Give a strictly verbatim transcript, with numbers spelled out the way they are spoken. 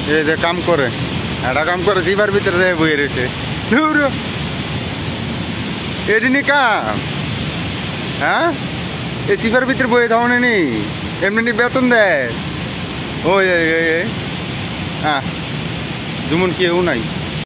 এই যে কাম করে একটা কাম করে জিবার ভিতরে যায় বইয়ে রয়েছে এদিনই কাম হ্যাঁ এই সিভার ভিতরে বইয়ে থাও নি এমনি বেতন দেয় ওই হ্যাঁ যেমন কেউ নাই।